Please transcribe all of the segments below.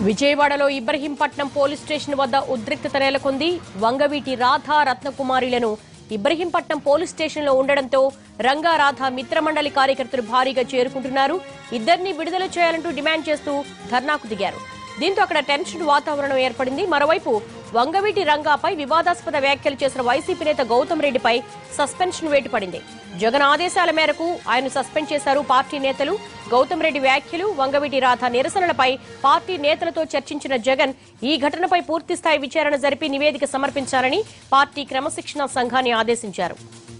విజయవాడలో Ibrahimpatnam police station వద్ద ఉద్రిక్తత నెలకొంది. వంగవీటి రాధ రత్నకుమారిలను ఇబ్రహీంపట్నం పోలీస్ స్టేషన్ లో ఉండడంతో రంగా రాధ మిత్రమండలి కార్యకర్తలు భారీగా చేరుకుంటున్నారు. ఇద్దరిని విడుదల చేయాలంటూ డిమాండ్ చేస్తూ ధర్నాకు దిగారు. దీంతో అక్కడ టెన్షన్ వాతావరణం ఏర్పడింది. మరోవైపు వంగవీటి రంగాపై వివాదాస్పద వ్యాఖ్యలు చేసిన వైసీపీ నేత గౌతమ్ రెడ్డిపై సస్పెన్షన్ వేటు పడింది. జగన్ ఆదేశాల మేరకు ఆయన సస్పెండ్ చేశారు పార్టీ నేతలు. గౌతమ్ రెడ్డి వ్యాఖ్యలు, వంగవీటి రాధ నిరసనలపై పార్టీ నేతలతో చర్చించిన జగన్ ఈ ఘటనపై పూర్తిస్థాయి విచారణ జరిపి నివేదిక సమర్పించాలని పార్టీ క్రమశిక్షణ సంఘాన్ని ఆదేశించారు.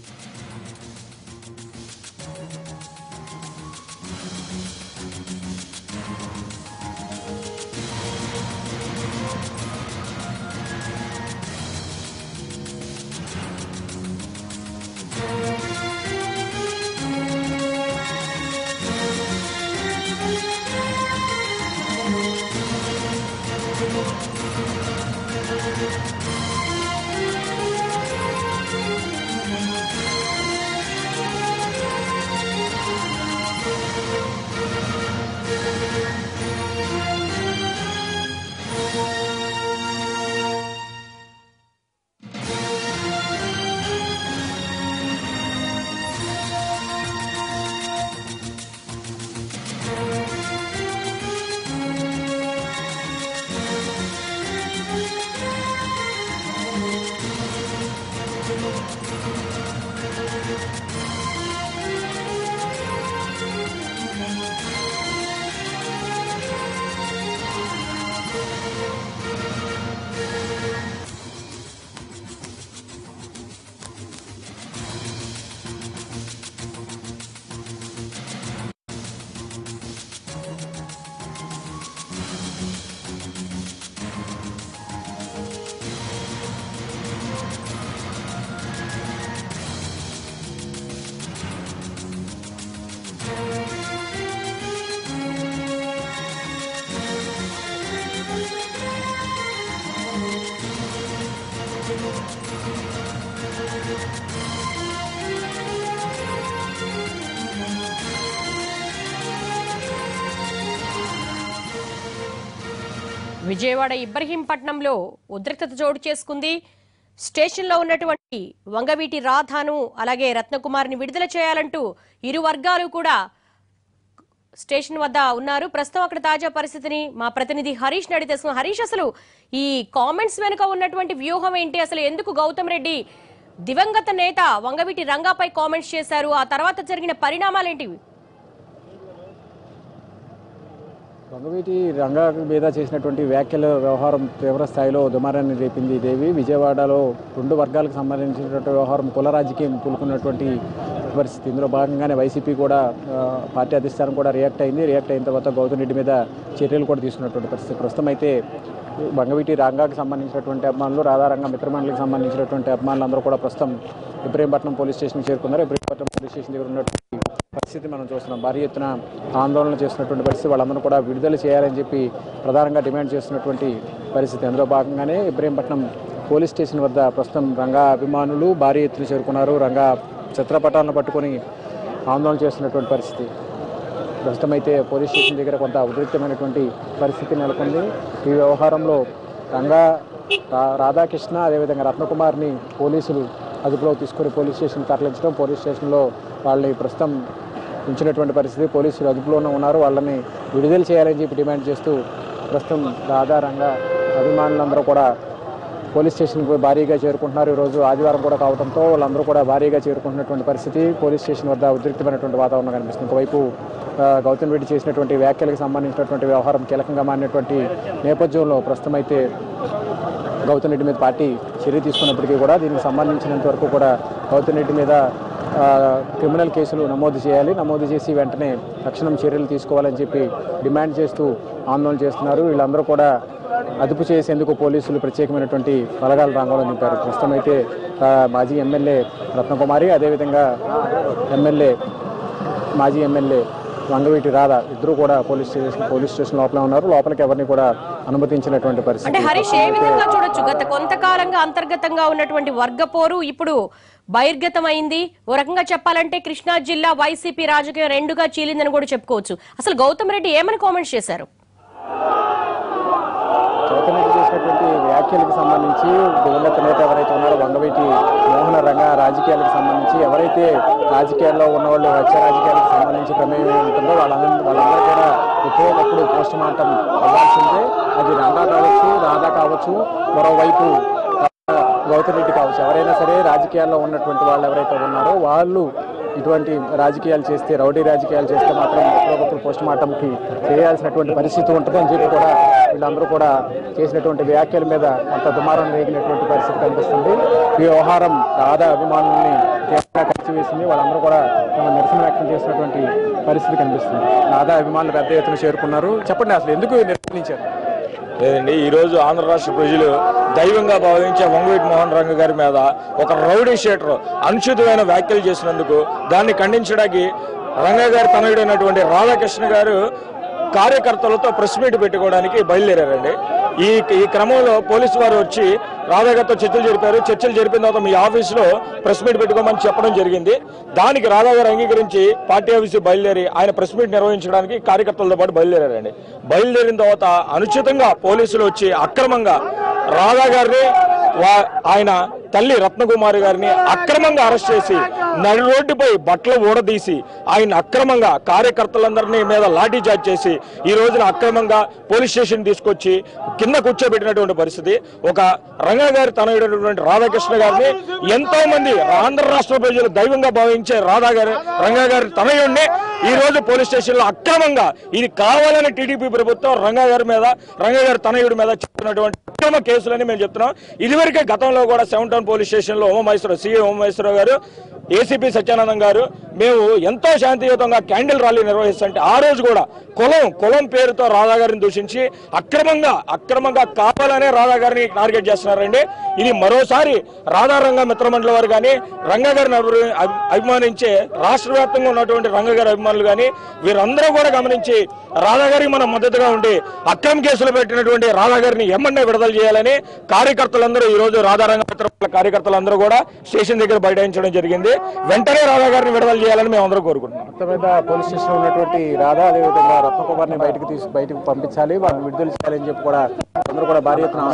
విజయవాడ ఇబ్రహీంపట్నంలో ఉద్రిక్తత చోటు చేసుకుంది. స్టేషన్లో ఉన్నటువంటి వంగవీటి రాధాను అలాగే రత్నకుమారిని విడుదల చేయాలంటూ ఇరు వర్గాలు కూడా స్టేషన్ వద్ద ఉన్నారు. ప్రస్తుతం అక్కడ తాజా పరిస్థితిని మా ప్రతినిధి హరీష్ అడిగి తెలుసుకున్నాం. హరీష్, అసలు ఈ కామెంట్స్ వెనుక ఉన్నటువంటి వ్యూహం ఏంటి? అసలు ఎందుకు గౌతమ్ రెడ్డి దివంగత నేత వంగవీటి రంగాపై కామెంట్స్ చేశారు? ఆ తర్వాత జరిగిన పరిణామాలు ఏంటివి? వంగవీటి రంగా మీద చేసినటువంటి వ్యాఖ్యల వ్యవహారం తీవ్ర స్థాయిలో దుమారాన్ని రేపింది. దేవి విజయవాడలో రెండు వర్గాలకు సంబంధించినటువంటి వ్యవహారం కుల రాజకీయం పులుకున్నటువంటి పరిస్థితి. ఇందులో భాగంగానే వైసీపీ కూడా పార్టీ అధిష్టానం కూడా రియాక్ట్ అయింది. రియాక్ట్ అయిన తర్వాత గౌతమ్ రెడ్డి మీద చర్యలు కూడా తీసుకున్నటువంటి పరిస్థితి. ప్రస్తుతం అయితే వంగవీటి రంగాకి సంబంధించినటువంటి అభిమానులు, రాధారంగ మిత్రమండలికి సంబంధించినటువంటి అభిమానులు అందరూ కూడా ప్రస్తుతం ఇబ్రహీంపట్నం పోలీస్ స్టేషన్కి చేరుకున్నారు. ఇబ్రహీంపట్నం పోలీస్ స్టేషన్ దగ్గర ఉన్నటువంటి పరిస్థితి మనం చూస్తున్నాం. భారీ ఎత్తున ఆందోళన చేస్తున్నటువంటి పరిస్థితి. వాళ్ళందరూ కూడా విడుదల చేయాలని చెప్పి ప్రధానంగా డిమాండ్ చేస్తున్నటువంటి పరిస్థితి. అందులో భాగంగానే ఇబ్రహీంపట్నం పోలీస్ స్టేషన్ వద్ద ప్రస్తుతం రంగా అభిమానులు భారీ ఎత్తున చేరుకున్నారు. రంగా చిత్రపటాలను పట్టుకొని ఆందోళన చేస్తున్నటువంటి పరిస్థితి. ప్రస్తుతం అయితే పోలీస్ స్టేషన్ దగ్గర కొంత ఉద్రిక్తమైనటువంటి పరిస్థితి నెలకొంది. ఈ వ్యవహారంలో రంగా రాధాకృష్ణ అదేవిధంగా రత్నకుమార్ని పోలీసులు అదుపులో తీసుకొని పోలీస్ స్టేషన్ తరలించడం, పోలీస్ స్టేషన్లో వాళ్ళని ప్రస్తుతం ఉంచినటువంటి పరిస్థితి. పోలీసులు అదుపులోనే ఉన్నారు. వాళ్ళని విడుదల చేయాలని చెప్పి డిమాండ్ చేస్తూ ప్రస్తుతం రాధారంగా అభిమానులందరూ కూడా పోలీస్ స్టేషన్కి భారీగా చేరుకుంటున్నారు. ఈరోజు ఆదివారం కూడా కావడంతో వాళ్ళందరూ కూడా భారీగా చేరుకుంటున్నటువంటి పరిస్థితి. పోలీస్ స్టేషన్ వద్ద ఉద్రిక్తమైనటువంటి వాతావరణం కనిపిస్తుంది. ఒకవైపు గౌతమ్ రెడ్డి చేసినటువంటి వ్యాఖ్యలకు సంబంధించినటువంటి వ్యవహారం కీలకంగా మారినటువంటి నేపథ్యంలో ప్రస్తుతం అయితే గౌతమ్ రెడ్డి మీద పార్టీ చర్య తీసుకున్నప్పటికీ కూడా దీనికి సంబంధించినంత వరకు కూడా గౌతమ్ రెడ్డి మీద క్రిమినల్ కేసులు నమోదు చేయాలి, నమోదు చేసి వెంటనే తక్షణం చర్యలు తీసుకోవాలని చెప్పి డిమాండ్ చేస్తూ ఆందోళన చేస్తున్నారు. వీళ్ళందరూ కూడా అదుపు చేసేందుకు పోలీసులు ప్రత్యేకమైనటువంటి బలగాలు రంగంలో నింపారు. ప్రస్తుతం అయితే మాజీ ఎమ్మెల్యే రత్నకుమారి అదేవిధంగా మాజీ ఎమ్మెల్యే వంగవీటి రాధ ఇద్దరు కూడా పోలీస్ స్టేషన్ లోపల ఉన్నారు. లోపలికి ఎవరిని కూడా అనుమతించినటువంటి పరిస్థితి. అంటే హరీష్, ఏ విధంగా చూడొచ్చు? గత కొంతకాలంగా అంతర్గతంగా ఉన్నటువంటి వర్గపోరు ఇప్పుడు బహిర్గతమైంది. ఓ రకంగా చెప్పాలంటే కృష్ణా జిల్లా వైసీపీ రాజకీయం రెండుగా చీలిందని కూడా చెప్పుకోవచ్చు. అసలు గౌతమ్ రెడ్డి ఏమని కామెంట్స్ చేశారు? వ్యాఖ్యలకు సంబంధించి దివంగత నేత ఎవరైతే ఉన్నారో వంగవీటి మోహన రంగ రాజకీయాలకు సంబంధించి ఎవరైతే రాజకీయాల్లో ఉన్నవాళ్ళు వచ్చే రాజకీయాలకు సంబంధించి ప్రమేయం ఉంటుందో వాళ్ళందరూ కూడా ఎప్పుడోకప్పుడు పోస్ట్ మార్టం అవ్వాల్సిందే. అది రంగా కావచ్చు, రాధా కావచ్చు, మరోవైపు గౌతమ్ రెడ్డి కావచ్చు, ఎవరైనా సరే రాజకీయాల్లో ఉన్నటువంటి వాళ్ళు ఎవరైతే ఉన్నారో వాళ్ళు ఇటువంటి రాజకీయాలు చేస్తే, రౌడీ రాజకీయాలు చేస్తే మాత్రం ఎప్పుడొకప్పుడు పోస్ట్ మార్టంకి చేయాల్సినటువంటి పరిస్థితి ఉంటుంది అని చెప్పి కూడా వీళ్ళందరూ కూడా చేసినటువంటి వ్యాఖ్యల మీద కొంత దుమారం రేగినటువంటి పరిస్థితి కనిపిస్తుంది. ఈ వ్యవహారం రాధా అభిమానుల్ని తీవ్రంగా కలిసివేసింది. వాళ్ళందరూ కూడా తమ నిరసన వ్యక్తం చేసినటువంటి పరిస్థితి కనిపిస్తుంది. రాధా అభిమానులు పెద్ద ఎత్తున చేరుకున్నారు. చెప్పండి, అసలు ఎందుకు నిర్ణయించారు? లేదండి, ఈరోజు ఆంధ్ర రాష్ట్ర ప్రజలు దైవంగా భావించే వంగవీటి మోహన్ రంగ గారి మీద ఒక రౌడీ షీటర్ అనుచితమైన వ్యాఖ్యలు చేసినందుకు దాన్ని ఖండించడానికి రంగ గారి తనయుడైనటువంటి రాధాకృష్ణ గారు కార్యకర్తలతో ప్రెస్ మీట్ పెట్టుకోవడానికి బయలుదేరారండి. ఈ క్రమంలో పోలీసు వారు వచ్చి రాధా గారితో చర్చలు జరిపిన తర్వాత మీ ఆఫీసులో ప్రెస్ మీట్ పెట్టుకోమని చెప్పడం జరిగింది. దానికి రాధా గారు అంగీకరించి పార్టీ ఆఫీసు బయలుదేరి ఆయన ప్రెస్ మీట్ నిర్వహించడానికి కార్యకర్తలతో పాటు బయలుదేరారండి. బయలుదేరిన తర్వాత అనుచితంగా పోలీసులు వచ్చి అక్రమంగా రాధా గారిని ఆయన తల్లి రత్నకుమారి గారిని అక్రమంగా అరెస్ట్ చేసి నడి రోడ్డుపై బట్టలు ఊడదీసి ఆయన అక్రమంగా కార్యకర్తలందరినీ మీద లాఠీ చార్జ్ చేసి ఈ రోజున అక్రమంగా పోలీస్ స్టేషన్ తీసుకొచ్చి కింద కూర్చోబెట్టినటువంటి పరిస్థితి. ఒక రంగా గారి తనయుడైనటువంటి రాధాకృష్ణ గారిని ఎంతో మంది ఆంధ్ర రాష్ట్ర ప్రజలు దైవంగా భావించే రంగా గారి తనయుడిని ఈ రోజు పోలీస్ స్టేషన్ లో అక్రమంగా, ఇది కావాలని టీడీపీ ప్రభుత్వం రంగా గారి తనయుడి మీద చెప్తున్నటువంటి అక్రమ కేసులని మేము చెప్తున్నాం. ఇదివరకే గతంలో కూడా 7 టౌన్ పోలీస్ స్టేషన్ లో సిఐ ఉమామహేశ్వరరావు గారు, ఏసీపీ సత్యానందం గారు మేము ఎంతో శాంతియుతంగా క్యాండిల్ ర్యాలీ నిర్వహిస్తుంటే ఆ రోజు కూడా కులం పేరుతో రాధా గారిని దూషించి అక్రమంగా కావాలనే రాధా గారిని టార్గెట్ చేస్తున్నారండి. ఇది మరోసారి రాధా రంగ మిత్రమండలి వారు కానీ, రంగ గారిని అభిమానించే రాష్ట్ర వ్యాప్తంగా ఉన్నటువంటి రంగ గారి అభిమానులు కానీ వీరందరూ కూడా గమనించి రాధా గారికి మనం మద్దతుగా ఉండి అక్రమ కేసులు పెట్టినటువంటి రాధా గారిని ఎమ్మెల్యే విడుదల చేయాలని కార్యకర్తలందరూ ఈ రోజు రాధా రంగ మిత్రమండలి కార్యకర్తలందరూ కూడా స్టేషన్ దగ్గర బైఠాయించడం జరిగింది. వెంటనే రాధా గారిని విడుదల చేయాలని మేము అందరూ కోరుకుంటున్నాం. మొత్తం మీద పోలీస్ స్టేషన్ లో ఉన్నటువంటి రాధా, అదేవిధంగా రత్నకుమార్ని బయటకు పంపించాలి, వాళ్ళని విడుదల చేయాలని చెప్పి కూడా అందరూ కూడా భారీ ఎత్తున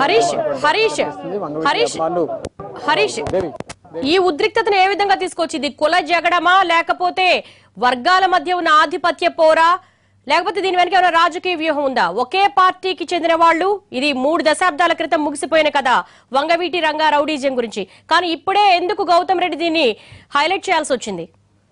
హరీష్ ఈ ఉద్రిక్తతను ఏ విధంగా తీసుకొచ్చింది? కుల జగడమా, లేకపోతే వర్గాల మధ్య ఉన్న ఆధిపత్య పోరా, లేకపోతే దీని వెనక ఏమైనా రాజకీయ వ్యూహం ఉందా? ఒకే పార్టీకి చెందిన వాళ్ళు, ఇది 3 దశాబ్దాల క్రితం ముగిసిపోయిన కదా వంగవీటి రంగా రౌడీజం గురించి, కానీ ఇప్పుడే ఎందుకు గౌతమ్ రెడ్డి దీన్ని హైలైట్ చేయాల్సి వచ్చింది?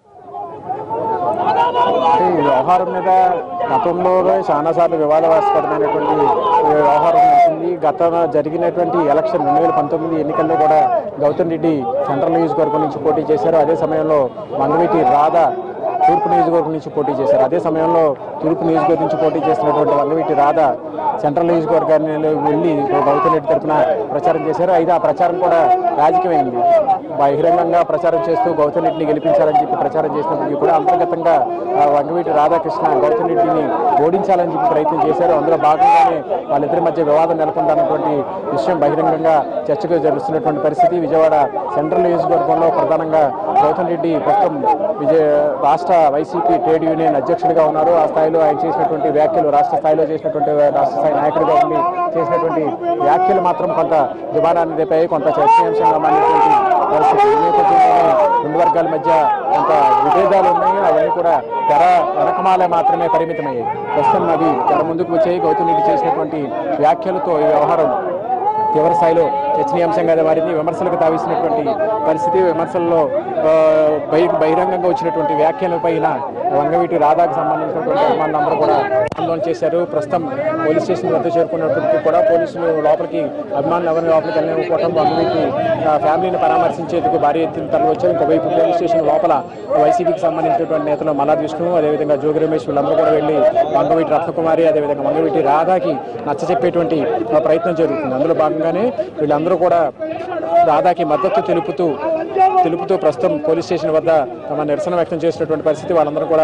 ఈ వ్యవహారం మీద గతంలో చాలా సార్లు వివాదాస్పదమైనటువంటి వ్యవహారం వచ్చింది. గతంలో జరిగినటువంటి ఎలక్షన్ 2019 ఎన్నికల్లో కూడా గౌతమ్ రెడ్డి సెంట్రల్ నియోజకవర్గం నుంచి పోటీ చేశారు. అదే సమయంలో వంగవీటి రాధా తూర్పు నియోజకవర్గం నుంచి పోటీ చేశారు. అదే సమయంలో తూర్పు నియోజకవర్గం నుంచి పోటీ చేసినటువంటి వంగవీటి రాధా సెంట్రల్ నియోజకవర్గాన్ని వెళ్ళి గౌతమ్ రెడ్డి తరఫున ప్రచారం చేశారు. అయితే ఆ ప్రచారం కూడా రాజకీయమైంది. బహిరంగంగా ప్రచారం చేస్తూ గౌతమ్ రెడ్డిని గెలిపించాలని చెప్పి ప్రచారం చేసినప్పటికీ కూడా అంతర్గతంగా వంగవీటి రాధాకృష్ణ గౌతమ్ రెడ్డిని ఓడించాలని చెప్పి ప్రయత్నం చేశారు. అందులో భాగంగానే వాళ్ళిద్దరి మధ్య వివాదం నెలకొందన్నటువంటి విషయం బహిరంగంగా చర్చకు జరుగుతున్నటువంటి పరిస్థితి. విజయవాడ సెంట్రల్ నియోజకవర్గంలో ప్రధానంగా గౌతమ్ రెడ్డి ప్రస్తుతం రాష్ట్ర వైసీపీ ట్రేడ్ యూనియన్ అధ్యక్షుడిగా ఉన్నారు. ఆ స్థాయిలో ఆయన చేసినటువంటి వ్యాఖ్యలు, రాష్ట్ర స్థాయిలో చేసినటువంటి రాష్ట్ర స్థాయి నాయకుడిగా ఉండి చేసినటువంటి వ్యాఖ్యలు మాత్రం కొంత దుమారాన్ని రేపాయి, కొంత చర్చనీయాంశంగా మారినటువంటి పరిస్థితి. ఈ నేపథ్యంలోనే 2 వర్గాల మధ్య కొంత విభేదాలు ఉన్నాయి. అవన్నీ కూడా తెర వెనకమాలే మాత్రమే పరిమితమయ్యాయి. ప్రస్తుతం అవి తెర ముందుకు వచ్చాయి. గౌతమ్ రెడ్డి చేసినటువంటి వ్యాఖ్యలతో ఈ వ్యవహారం తీవ్ర స్థాయిలో చర్చనీయాంశంగా మారింది. విమర్శలకు తావిస్తున్నటువంటి పరిస్థితి. విమర్శల్లో బహిరంగంగా వచ్చినటువంటి వ్యాఖ్యలపైన వంగవీటి రాధాకు సంబంధించినటువంటి అభిమానులందరూ కూడా ఆందోళన చేశారు. ప్రస్తుతం పోలీస్ స్టేషన్ వద్ద చేరుకున్నప్పటికీ కూడా పోలీసులు అభిమానులు ఎవరిని లోపలికి వెళ్ళకపోవడం, వంగవీటి ఫ్యామిలీని పరామర్శించేందుకు భారీ ఎత్తున తరలి వచ్చారు. ఇంకోవైపు పోలీస్ స్టేషన్ లోపల వైసీపీకి సంబంధించినటువంటి నేతలు మల్లాది విష్ణు, అదేవిధంగా జోగి రమేష్ వీళ్ళందరూ కూడా వెళ్ళి వంగవీటి రత్నకుమారి, అదేవిధంగా వంగవీటి రాధాకి నచ్చచెప్పేటువంటి ప్రయత్నం జరుగుతుంది. అందులో భాగంగానే వీళ్ళందరూ కూడా రాధాకి మద్దతు తెలుపుతూ ప్రస్తుతం పోలీస్ స్టేషన్ వద్ద తమ నిరసన వ్యక్తం చేసినటువంటి పరిస్థితి. వాళ్ళందరూ కూడా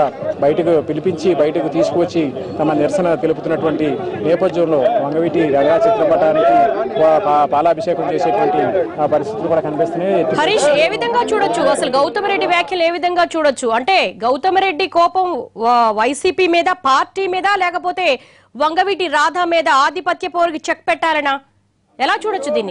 బయటకు తీసుకువచ్చి తమ నిరసన తెలుపుతున్నటువంటి నేపథ్యంలో వంగవీటి రంగా చిత్రపటానికి పాలాభిషేకం చేసేటువంటి పరిస్థితులు కూడా కనిపిస్తున్నాయి. హరీష్, ఏ విధంగా చూడొచ్చు అసలు గౌతమ్ రెడ్డి వ్యాఖ్యలు ఏ విధంగా చూడొచ్చు? అంటే గౌతమ్ రెడ్డి కోపం వైసీపీ మీద, పార్టీ మీద, లేకపోతే వంగవీటి రాధా మీద ఆధిపత్య పోరుకి చెక్ పెట్టాలనా? ఎలా చూడొచ్చు దీన్ని?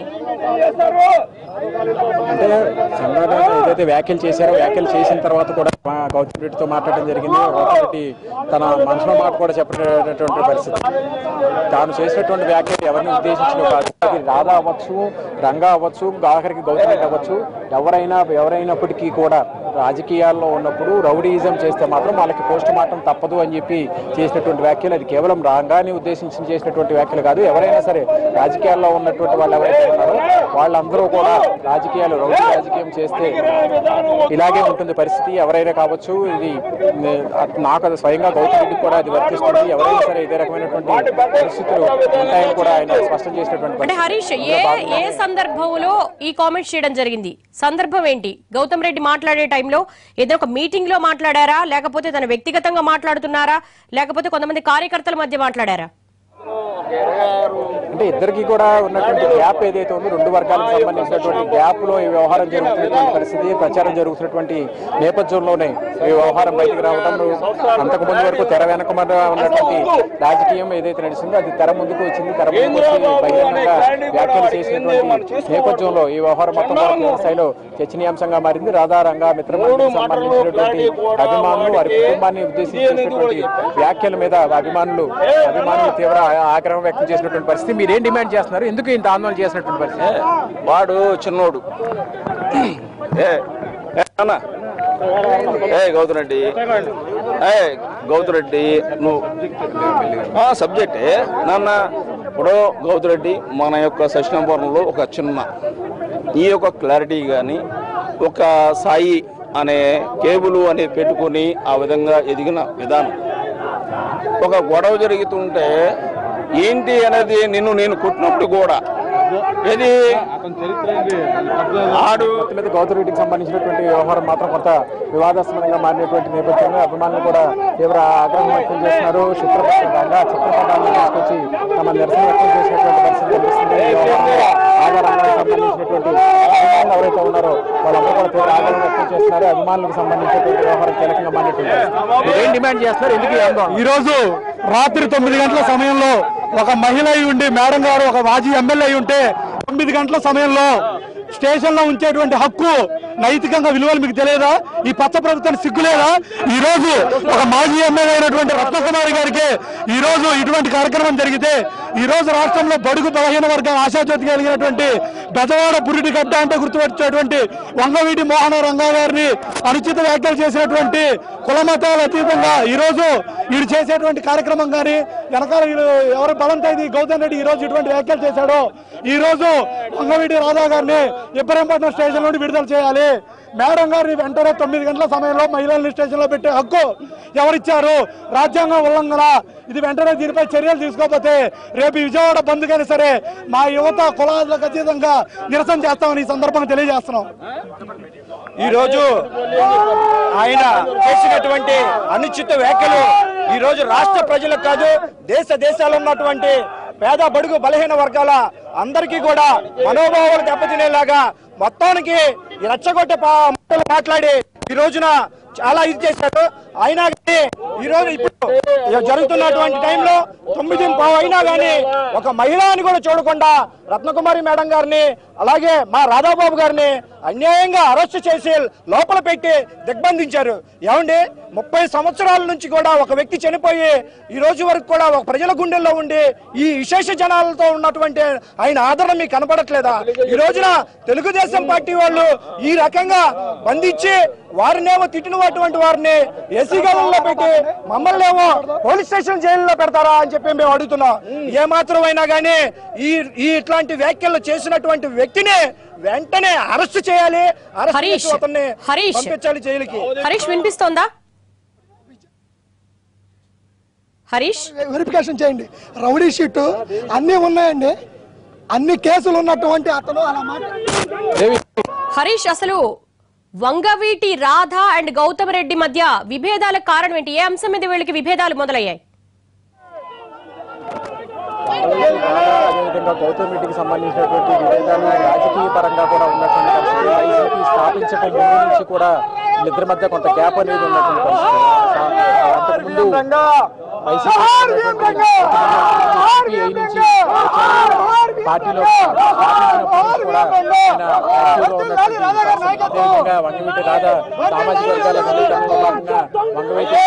అంటే సంఘటన ఏదైతే వ్యాఖ్యలు చేశారో వ్యాఖ్యలు చేసిన తర్వాత కూడా గౌతమ్ రెడ్డితో మాట్లాడడం జరిగింది. గౌతమ్ రెడ్డి తన మనసులో మాట కూడా చెప్పినటువంటి పరిస్థితి. తాను చేసినటువంటి వ్యాఖ్యలు ఎవరిని ఉద్దేశించిన కాదు. అది రాధా అవ్వచ్చు, రంగా అవ్వచ్చు, ఆఖరికి గౌతమ్ రెడ్డి అవ్వచ్చు, ఎవరైనప్పటికీ కూడా రాజకీయాల్లో ఉన్నప్పుడు రౌడీయిజం చేస్తే మాత్రం వాళ్ళకి పోస్ట్ మార్టం తప్పదు అని చెప్పి చేసినటువంటి వ్యాఖ్యలు. అది కేవలం రంగాన్ని ఉద్దేశించి చేసినటువంటి వ్యాఖ్యలు కాదు. ఎవరైనా సరే రాజకీయాల్లో ఉన్నటువంటి వాళ్ళు ఎవరైతే ఉన్నారో వాళ్ళందరూ కూడా రాజకీయాలు రౌడీ రాజకీయం చేస్తే ఇలాగే ఉంటుంది పరిస్థితి. ఎవరైనా కావచ్చు, ఇది నాకు అది స్వయంగా గౌతమ్ రెడ్డికి కూడా అది వర్తిస్తుంది. ఎవరైనా సరే ఇదే రకమైనటువంటి పరిస్థితులు ఉంటాయని కూడా ఆయన స్పష్టం చేసినటువంటి. అంటే హరీష్, ఏ సందర్భంలో ఈ కామెంట్స్ చేయడం జరిగింది? సందర్భం ఏంటి? గౌతమ్ రెడ్డి మాట్లాడే టైంలో ఏదో ఒక మీటింగ్ లో మాట్లాడారా, లేకపోతే తన వ్యక్తిగతంగా మాట్లాడుతున్నారా, లేకపోతే కొంతమంది కార్యకర్తల మధ్య మాట్లాడారా? అంటే ఇద్దరికి కూడా ఉన్నటువంటి గ్యాప్ ఏదైతే ఉందో, రెండు వర్గాలకు సంబంధించినటువంటి గ్యాప్ లో ఈ వ్యవహారం జరుగుతున్నటువంటి పరిస్థితి, ప్రచారం జరుగుతున్నటువంటి నేపథ్యంలోనే ఈ వ్యవహారం బయటకు రావడం. అంతకుముందు వరకు తెర వెనక ఉన్నటువంటి రాజకీయం ఏదైతే నడిచిందో అది తెర ముందుకు వచ్చింది. తెర ముందుకు వచ్చి బహిరంగంగా వ్యాఖ్యలు చేసినటువంటి నేపథ్యంలో ఈ వ్యవహారం మొత్తం పూర్తి స్థాయిలో చర్చనీయాంశంగా మారింది. రాధారంగా మిత్రమండలికి సంబంధించినటువంటి అభిమానులు, వారి కుటుంబాన్ని ఉద్దేశించినటువంటి వ్యాఖ్యల మీద అభిమానులు తీవ్ర ఆగ్రహం వ్యక్తం చేసినటువంటి పరిస్థితి. మీరేం డిమాండ్ చేస్తున్నారు? ఎందుకు ఇంత ఆందోళన చేసినటువంటి పరిస్థితి? వాడు చిన్నోడు గౌతమ్ రెడ్డి నువ్వు సబ్జెక్టే నాన్న. ఇప్పుడు గౌతమ్ రెడ్డి మన యొక్క సత్యనారాయణపురంలో ఒక చిన్న ఈ యొక్క క్లారిటీ కానీ ఒక సాయి అనే కేబుల్ అనేది పెట్టుకొని ఆ విధంగా ఎదిగిన విధానం, ఒక గొడవ జరుగుతుంటే ఏంటి అనేది నేను కొట్టినప్పుడు కూడా ఇది ఆడు మీద గౌతమ్ రెడ్డికి సంబంధించినటువంటి వ్యవహారం మాత్రం కొంత వివాదాస్పదంగా మారినటువంటి నేపథ్యంలో అభిమానులు కూడా తీవ్ర ఆగ్రహం వ్యక్తం చేస్తున్నారు. చిత్రపటాలను తీసుకొచ్చి తమ నిరసన వ్యక్తం చేసినటువంటి పరిస్థితి కనిపిస్తుంది. ఆధారంగానికి సంబంధించినటువంటి అభిమానులు ఎవరైతే ఉన్నారో వాళ్ళందరూ కూడా తీవ్ర ఆగ్రహం వ్యక్తం చేస్తున్నారు. అభిమానులకు సంబంధించినటువంటి వ్యవహారం కీలకంగా మారినటువంటి ఏం డిమాండ్ చేస్తున్నారు? ఎందుకు ఈ రోజు రాత్రి 9 గంటల సమయంలో ఒక మహిళ అయి ఉండి, మేడం గారు ఒక మాజీ ఎమ్మెల్యే అయి ఉంటే 9 గంటల సమయంలో స్టేషన్ లో ఉంచేటువంటి హక్కు, నైతికంగా విలువలు మీకు తెలియదా? ఈ పచ్చ ప్రభుత్వానికి సిగ్గులేదా? ఈ రోజు ఒక మాజీ ఎమ్మెల్యే అయినటువంటి రత్నకుమారి గారికి ఈ రోజు ఇటువంటి కార్యక్రమం జరిగితే, ఈ రోజు రాష్ట్రంలో బడుగు బలహీన వర్గం ఆశాజ్యోతి కలిగినటువంటి బెజవాడ బురిటి గడ్డ అంటే గుర్తుపెట్టేటువంటి వంగవీటి మోహన రంగా గారిని అనుచిత వ్యాఖ్యలు చేసినటువంటి కులమతాల అతీతంగా ఈ రోజు వీడు చేసేటువంటి కార్యక్రమం కానీ వెనకాల ఎవరు బలంతో ఇది గౌతమ్ రెడ్డి ఈ రోజు ఇటువంటి వ్యాఖ్యలు చేశాడో, ఈ రోజు వంగవీటి రాధా గారిని ఇబ్రహీంపట్నం స్టేషన్ నుండి విడుదల చేయాలి. మేడం గారిని వెంటనే 9 గంటల సమయంలో మహిళల్ని స్టేషన్ లో పెట్టే హక్కు ఎవరిచ్చారు? రాజ్యాంగ ఉల్లంఘన. ఇది వెంటనే దీనిపై చర్యలు తీసుకోకపోతే రేపు విజయవాడ బంద్ కానీ సరే మా యువత కులాలకు అతీతంగా నిరసన చేస్తామని ఈ సందర్భంగా తెలియజేస్తున్నాం. ఈ రోజు ఆయన చేసినటువంటి అనుచిత వ్యాఖ్యలు ఈ రోజు రాష్ట్ర ప్రజలకు కాదు, దేశాల్లో ఉన్నటువంటి పేద బడుగు బలహీన వర్గాల అందరికీ కూడా మనోభావాలు దెబ్బతినేలాగా మొత్తానికి రెచ్చగొట్టే మాటలు మాట్లాడి ఈ రోజున చాలా ఇది చేశారు. అయినా కానీ ఈ రోజు ఇప్పుడు జరుగుతున్నటువంటి టైంలో 9:15 అయినా కానీ ఒక మహిళని కూడా చూడకుండా రత్నకుమారి మేడం గారిని అలాగే మా రాధాబాబు గారిని అన్యాయంగా అరెస్ట్ చేసి లోపల పెట్టి దిగ్బంధించారు. ఏమండి, 30 సంవత్సరాల నుంచి కూడా ఒక వ్యక్తి చనిపోయి ఈ రోజు వరకు కూడా ఒక ప్రజల గుండెల్లో ఉండి ఈ విశేష జనాలతో ఉన్నటువంటి ఆయన ఆదరణ మీకు కనపడట్లేదా? ఈ రోజున తెలుగుదేశం పార్టీ వాళ్ళు ఈ రకంగా బంధించి వారినేమో తిట్టినటువంటి వారిని ఏసీ గదుల్లో పెట్టి మమ్మల్ని ఏమో పోలీస్ స్టేషన్ జైల్లో పెడతారా అని చెప్పి మేము అడుగుతున్నాం. ఏమాత్రం అయినా కానీ ఈ ఇట్లాంటి వ్యాఖ్యలు చేసినటువంటి వ్యక్తిని వెంటనే అరెస్ట్ చేయాలి. పంపించాలి జైలుకి. హరీష్ వినిపిస్తోందా? హరీష్, వెరిఫికేషన్ చేయండి. రౌడీ షీట్ అన్ని ఉన్నాయండి, అన్ని కేసులు ఉన్నటువంటి అతను అలా హరీష్, అసలు వంగవీటి రాధ అండ్ గౌతమ్ రెడ్డి మధ్య విభేదాలకు కారణం ఏంటి? ఏ అంశం మీద వీళ్ళకి విభేదాలు మొదలయ్యాయి? అదేవిధంగా గౌతమ్ రెడ్డికి సంబంధించినటువంటి విభేదాలు రాజకీయ పరంగా కూడా ఉన్నటువంటి పరిస్థితి. వైసీపీ స్థాపించక ముందు నుంచి కూడా ఇద్దరి మధ్య కొంత గ్యాప్ అనేది ఉన్నటువంటి పరిస్థితి. అంతకుముందు వైసీపీ పార్టీలో కూడా అదేవిధంగా వంగవీటి రాధ సామాజిక వర్గాల సమీకరణలో భాగంగా వంగవీటి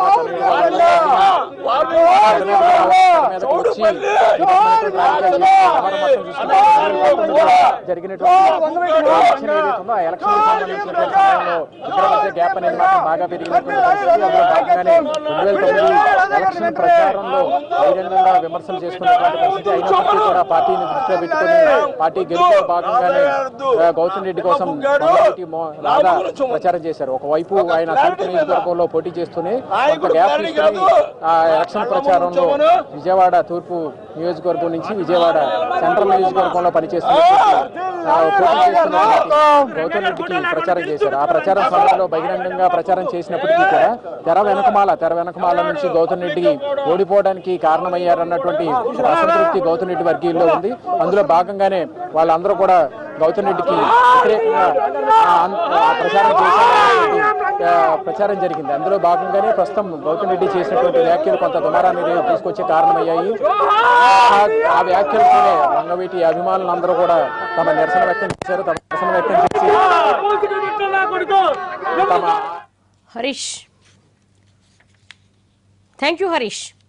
జరిగినటువంటి ఎలక్షన్ సంబంధించినటువంటి సమయంలో ఇద్దరి మధ్య గ్యాప్ అనేది మాత్రం బాగా పెరిగినటువంటి అందులో భాగంగానే 2009 ఎలక్షన్ ప్రచారంలో బహిరంగంగా విమర్శలు చేసుకున్నటువంటి పరిస్థితి అయినప్పటికీ కూడా పార్టీని దృష్టిలో పెట్టుకుని పార్టీ గెలుపులో భాగంగానే గౌతమ్ రెడ్డి కోసం రాధా ప్రచారం చేశారు. ఒకవైపు ఆయన తూర్పు నియోజకవర్గంలో పోటీ చేస్తూనే కొంత గ్యాప్ తీసుకుని ఆ ఎలక్షన్ ప్రచారంలో విజయవాడ తూర్పు నియోజకవర్గం నుంచి విజయవాడ సెంట్రల్ నియోజకవర్గంలో పనిచేస్తున్న గౌతమ్ రెడ్డికి ప్రచారం చేశారు. ఆ ప్రచారం సమయంలో బహిరంగంగా ప్రచారం చేసినప్పటికీ కూడా తెర వెనకమాల నుంచి గౌతమ్ రెడ్డి ఓడిపోవడానికి కారణమయ్యారన్నటువంటి అసంతృప్తి గౌతమ్ రెడ్డి వర్గీయుల్లో ఉంది. అందులో భాగంగానే వాళ్ళందరూ కూడా గౌతమ్ రెడ్డికి వ్యతిరేకంగా ప్రచారం జరిగింది. అందులో భాగంగానే ప్రస్తుతం గౌతమ్ రెడ్డి చేసినటువంటి వ్యాఖ్యలు కొంత దుమారాన్ని తీసుకొచ్చే కారణమయ్యాయి. ఆ వ్యాఖ్యలతోనే వంగవీటి అభిమానులందరూ కూడా తమ నిరసన వ్యక్తం చేశారు. Harish, thank you Harish.